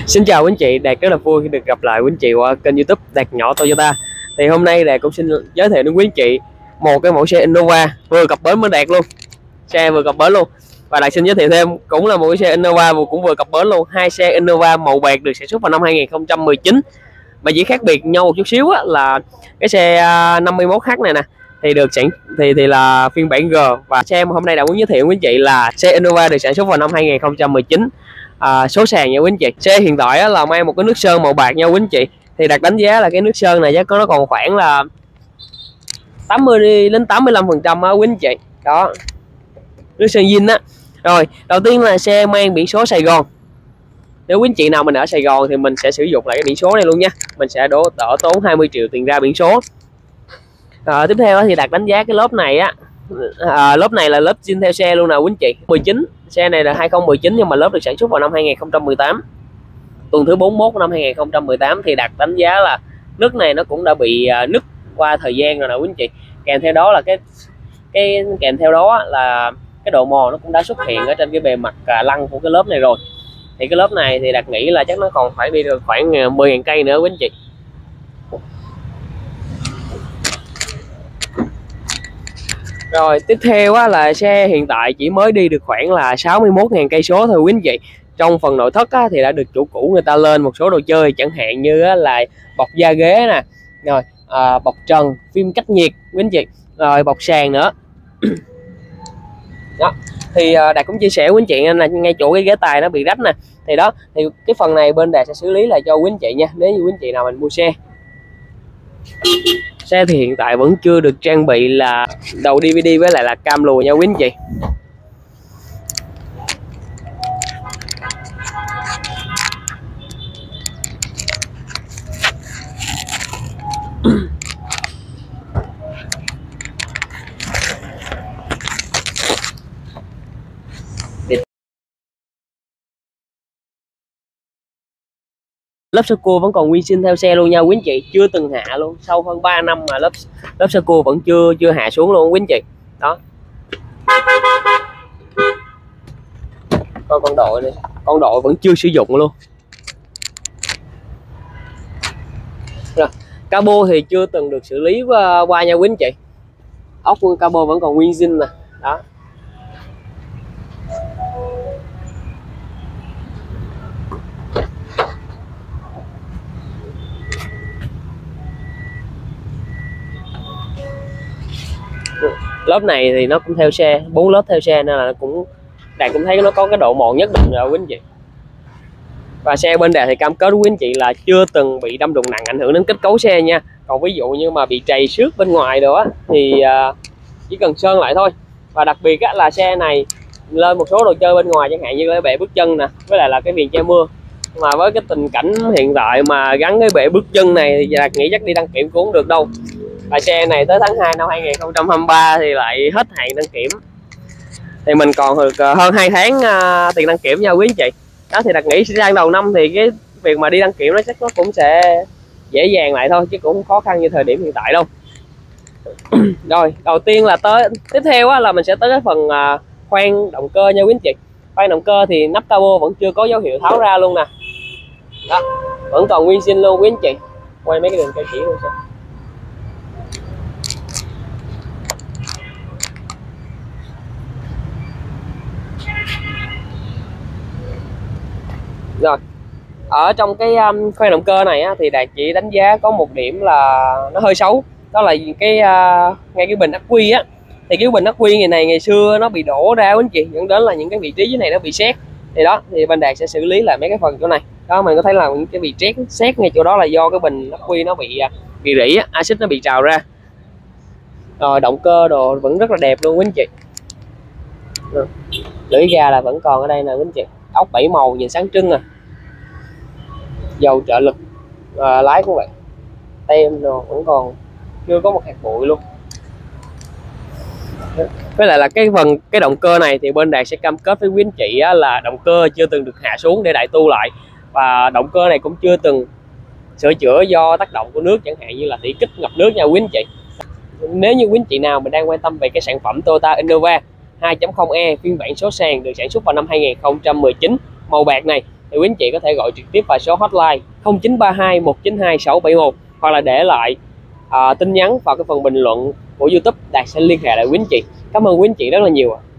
Xin chào quý anh chị, Đạt rất là vui khi được gặp lại quý anh chị qua kênh YouTube Đạt Nhỏ Toyota. Thì hôm nay Đạt cũng xin giới thiệu đến quý anh chị một cái mẫu xe Innova vừa cập bến mới Đạt luôn. Xe vừa cập bến luôn. Và Đạt xin giới thiệu thêm cũng là một cái xe Innova cũng vừa cập bến luôn. Hai xe Innova màu bạc được sản xuất vào năm 2019. Mà chỉ khác biệt nhau một chút xíu á, là cái xe 51H này nè thì được thì là phiên bản G, và xe mà hôm nay đã muốn giới thiệu với anh chị là xe Innova được sản xuất vào năm 2019. Số sàn nha quý anh chị. Xe hiện tại là mang một cái nước sơn màu bạc nha quý anh chị. Thì Đạt đánh giá là cái nước sơn này chắc có nó còn khoảng là 80 đến 85% á quý anh chị. Đó, nước sơn zin á. Rồi đầu tiên là xe mang biển số Sài Gòn. Nếu quý anh chị nào mình ở Sài Gòn thì mình sẽ sử dụng lại cái biển số này luôn nha. Mình sẽ đỡ tốn 20 triệu tiền ra biển số. Tiếp theo thì Đạt đánh giá cái lớp này á, lớp này là lớp zin theo xe luôn nào quý anh chị. 19, xe này là 2019 nhưng mà lớp được sản xuất vào năm 2018, tuần thứ 41 năm 2018. Thì Đạt đánh giá là nước này nó cũng đã bị nứt qua thời gian rồi nè quý anh chị. Kèm theo đó là kèm theo đó là cái độ mòn nó cũng đã xuất hiện ở trên cái bề mặt lăng của cái lớp này rồi. Thì cái lớp này thì Đạt nghĩ là chắc nó còn phải đi được khoảng 10.000 cây nữa quý anh chị. Rồi tiếp theo á, là xe hiện tại chỉ mới đi được khoảng là 61.000 cây số thôi quý anh chị. Trong phần nội thất á, thì đã được chủ cũ người ta lên một số đồ chơi, chẳng hạn như á, là bọc da ghế nè, rồi bọc trần, phim cách nhiệt quý anh chị, rồi bọc sàn nữa. Đó thì Đạt cũng chia sẻ với anh chị là ngay chỗ cái ghế tài nó bị rách nè. Thì đó, thì cái phần này bên Đạt sẽ xử lý lại cho quý anh chị nha, nếu như quý anh chị nào mình mua xe. Xe thì hiện tại vẫn chưa được trang bị là đầu DVD với lại là cam lùi nha quý anh chị. Lớp sơ cua vẫn còn nguyên sinh theo xe luôn nha quý anh chị, chưa từng hạ luôn. Sau hơn 3 năm mà lớp sơ cua vẫn chưa hạ xuống luôn quý anh chị. Đó, coi con đội này, con đội vẫn chưa sử dụng luôn. Rồi, cabo thì chưa từng được xử lý qua nha quý anh chị. Ốc cabo vẫn còn nguyên zin nè. Đó, lớp này thì nó cũng theo xe, 4 lớp theo xe nên là Đạt cũng thấy nó có cái độ mòn nhất định rồi quý anh chị. Và xe bên Đạt thì cam kết với quý anh chị là chưa từng bị đâm đụng nặng ảnh hưởng đến kết cấu xe nha. Còn ví dụ như mà bị trầy xước bên ngoài đó thì chỉ cần sơn lại thôi. Và đặc biệt là xe này lên một số đồ chơi bên ngoài, chẳng hạn như cái bệ bước chân nè, với lại là cái viền che mưa. Mà với cái tình cảnh hiện tại mà gắn cái bệ bước chân này thì Đạt nghĩ chắc đi đăng kiểm cũng không được đâu. Và xe này tới tháng 2 năm 2023 thì lại hết hạn đăng kiểm. Thì mình còn được hơn 2 tháng tiền đăng kiểm nha quý anh chị. Đó thì Đạt nghĩ sang đầu năm thì cái việc mà đi đăng kiểm nó chắc nó cũng sẽ dễ dàng lại thôi, chứ cũng không khó khăn như thời điểm hiện tại đâu. Rồi đầu tiên là tiếp theo là mình sẽ tới cái phần khoang động cơ nha quý anh chị. Khoang động cơ thì nắp cabo vẫn chưa có dấu hiệu tháo ra luôn nè. Đó, vẫn còn nguyên zin luôn quý anh chị. Quay mấy cái đường cây chỉ luôn xem. Rồi ở trong cái khoang động cơ này thì Đạt chỉ đánh giá có một điểm là nó hơi xấu. Đó là cái ngay cái bình ắc quy á, thì cái bình ắc quy này ngày xưa nó bị đổ ra quý anh chị, dẫn đến là những cái vị trí dưới này nó bị sét. Thì đó, thì bên Đạt sẽ xử lý lại mấy cái phần chỗ này. Đó, mình có thấy là những cái vị trí sét ngay chỗ đó là do cái bình ắc quy nó bị rỉ á, axit nó bị trào ra. Rồi động cơ đồ vẫn rất là đẹp luôn quý anh chị. Lưỡi ga là vẫn còn ở đây nè quý anh chị. Ốc 7 màu nhìn sáng trưng à. Dầu trợ lực, lái cũng vậy, tem đồ vẫn còn chưa có một hạt bụi luôn. Với lại là cái động cơ này thì bên Đạt sẽ cam kết với quý anh chị là động cơ chưa từng được hạ xuống để đại tu lại, và động cơ này cũng chưa từng sửa chữa do tác động của nước, chẳng hạn như là thủy kích ngập nước nha quý anh chị. Nếu như quý anh chị nào mình đang quan tâm về cái sản phẩm Toyota Innova 2.0e phiên bản số sàn được sản xuất vào năm 2019 màu bạc này thì quý anh chị có thể gọi trực tiếp vào số hotline 0932 192 671 hoặc là để lại tin nhắn vào cái phần bình luận của YouTube, Đạt sẽ liên hệ lại quý anh chị. Cảm ơn quý anh chị rất là nhiều.